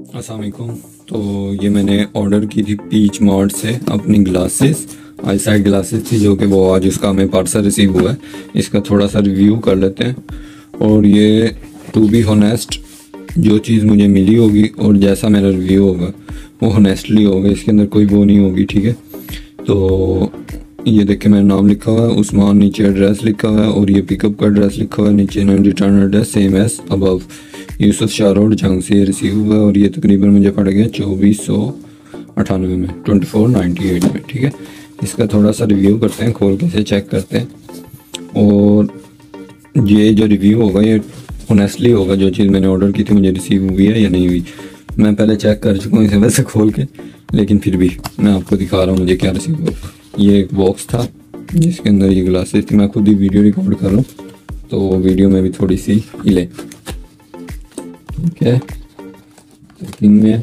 अस्सलाम वालेकुम। तो ये मैंने ऑर्डर की थी पीच मार्ट से अपनी ग्लासेस, आई साइड ग्लासेस थी, जो कि वो आज उसका हमें पार्सल रिसीव हुआ है। इसका थोड़ा सा रिव्यू कर लेते हैं। और ये टू बी होनेस्ट, जो चीज़ मुझे मिली होगी और जैसा मेरा रिव्यू होगा वो होनेस्टली होगा, इसके अंदर कोई वो नहीं होगी, ठीक है। तो ये देख के मेरा नाम लिखा हुआ है उस्मान, नीचे एड्रेस लिखा हुआ है और ये पिकअप का एड्रेस लिखा हुआ है नीचे, return address same as above, Yusuf Shah road जंग से रिसीव हुआ है। और ये तकरीबन मुझे पड़ गया 2498 में, 2498 में, ठीक है। इसका थोड़ा सा रिव्यू करते हैं, खोल के इसे चेक करते हैं। और ये जो रिव्यू होगा ये ऑनेस्टली होगा, जो चीज़ मैंने ऑर्डर की थी मुझे रिसीव हुई है या नहीं हुई। मैं पहले चेक कर चुका हूँ इसे वैसे खोल के, लेकिन फिर भी मैं आपको दिखा रहा हूँ मुझे क्या रिसीव हुआ। ये एक बॉक्स था जिसके अंदर ये ग्लासेस थी। मैं खुद ही वीडियो रिकॉर्ड कर रहा हूँ तो वीडियो में भी थोड़ी सी हिले, ठीक है। पैकिंग में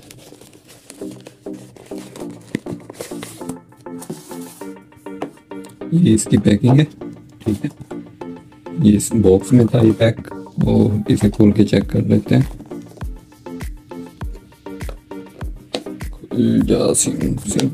ये इसकी पैकिंग है, ठीक है। ये इस बॉक्स में था ये पैक, और इसे खोल के चेक कर लेते हैं। खुल जा सिंह,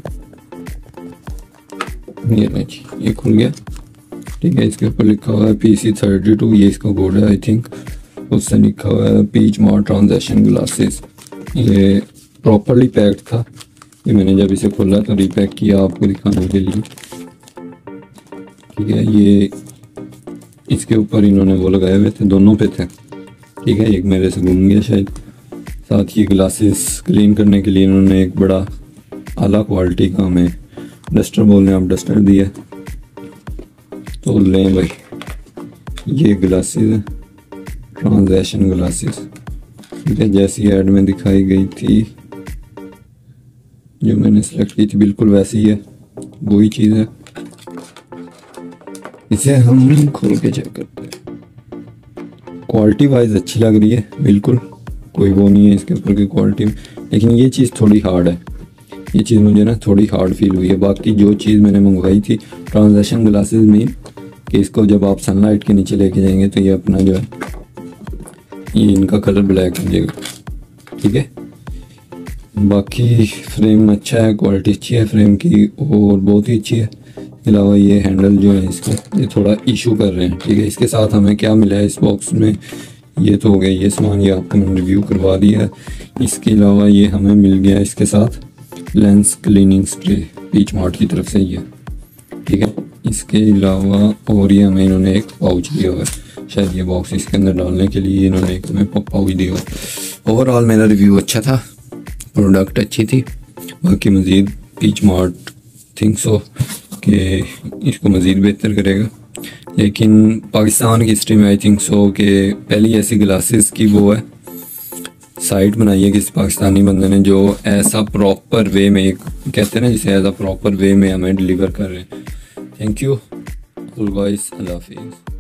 ये नहीं, ये खुल गया, ठीक है। इसके ऊपर लिखा हुआ है PC32, ये इसका कोड है आई थिंक। उससे लिखा हुआ है पीच मार्ट ट्रांजैक्शन ग्लासेस। ये प्रॉपरली पैक्ड था। ये मैंने जब इसे खोला तो रीपैक किया आपको दिखाने के लिए, ठीक है। ये इसके ऊपर इन्होंने वो लगाए हुए थे, दोनों पे थे, ठीक है। एक मेरे से घूम गया शायद। साथ ही ग्लासेस क्लीन करने के लिए इन्होंने एक बड़ा आला क्वालिटी का हमें डस्टर बोल रहे हैं, आप डस्टर दिया तो लें भाई। ये ग्लासेस है, ट्रांजैक्शन ग्लासेस, ठीक है, जैसी ऐड में दिखाई गई थी, जो मैंने सेलेक्ट की थी बिल्कुल वैसी ही है, वही चीज़ है। इसे हम खोल के चेक करते हैं। क्वालिटी वाइज अच्छी लग रही है, बिल्कुल कोई वो नहीं है इसके ऊपर की क्वालिटी में, लेकिन ये चीज़ थोड़ी हार्ड है। ये चीज़ मुझे ना थोड़ी हार्ड फील हुई है। बाकी जो चीज़ मैंने मंगवाई थी ट्रांजैक्शन ग्लासेस में, कि इसको जब आप सनलाइट के नीचे लेके जाएंगे तो ये अपना जो है ये इनका कलर ब्लैक हो जाएगा, ठीक है। बाकी फ्रेम अच्छा है, क्वालिटी अच्छी है फ्रेम की और बहुत ही अच्छी है। इसके अलावा ये हैंडल जो है इसका ये थोड़ा इशू कर रहे हैं, ठीक है। इसके साथ हमें क्या मिला है इस बॉक्स में, ये तो हो गया ये सामान, ये आपको मैंने रिव्यू करवा दिया है। इसके अलावा ये हमें मिल गया इसके साथ lens cleaning spray Peach Mart की तरफ से ही है, ठीक है। इसके अलावा और ये हमें इन्होंने एक पाउच दिया हुआ है, शायद ये बॉक्स इसके अंदर डालने के लिए इन्होंने एक हमें पाउच दिया हुआ। ओवरऑल मेरा रिव्यू अच्छा था, प्रोडक्ट अच्छी थी। बाकी मज़ीद पीच मार्ट थिंक सो कि इसको मज़ीद बेहतर करेगा, लेकिन पाकिस्तान की हिस्ट्री में आई थिंक सो कि पहली ऐसी ग्लासेस की वो है साइट बनाई है किसी पाकिस्तानी बंदे ने, जो ऐसा प्रॉपर वे में, कहते हैं ना जिसे ऐसा प्रॉपर वे में हमें डिलीवर कर रहे हैं। थैंक यू गाइस, अल्लाह हाफिज़।